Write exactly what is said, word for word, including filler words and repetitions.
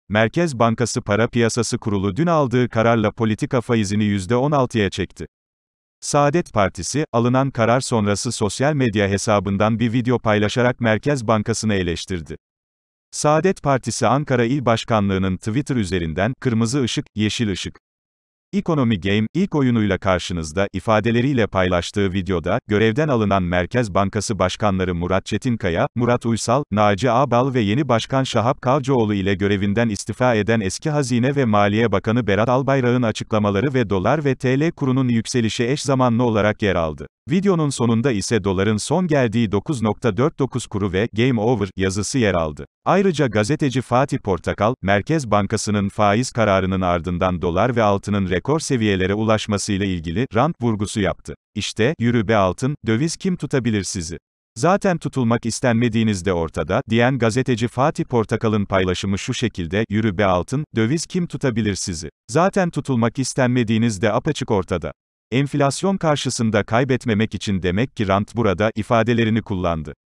Merkez Bankası Para Piyasası Kurulu dün aldığı kararla politika faizini yüzde on altıya çekti. Saadet Partisi, alınan karar sonrası sosyal medya hesabından bir video paylaşarak Merkez Bankası'nı eleştirdi. Saadet Partisi Ankara İl Başkanlığı'nın Twitter üzerinden, "Kırmızı ışık, yeşil ışık. Economy Game, ilk oyunuyla karşınızda" ifadeleriyle paylaştığı videoda, görevden alınan Merkez Bankası Başkanları Murat Çetinkaya, Murat Uysal, Naci Ağbal ve yeni Başkan Şahap Kavcıoğlu ile görevinden istifa eden eski Hazine ve Maliye Bakanı Berat Albayrak'ın açıklamaları ve dolar ve T L kurunun yükselişi eş zamanlı olarak yer aldı. Videonun sonunda ise doların son geldiği dokuz nokta kırk dokuz kuru ve "Game Over" yazısı yer aldı. Ayrıca gazeteci Fatih Portakal, Merkez Bankası'nın faiz kararının ardından dolar ve altının rekor seviyelere ulaşmasıyla ilgili rant vurgusu yaptı. "İşte, yürü be altın, döviz kim tutabilir sizi? Zaten tutulmak istenmediğiniz de ortada," diyen gazeteci Fatih Portakal'ın paylaşımı şu şekilde: "Yürü be altın, döviz kim tutabilir sizi? Zaten tutulmak istenmediğiniz de apaçık ortada. Enflasyon karşısında kaybetmemek için demek ki rant burada" ifadelerini kullandı.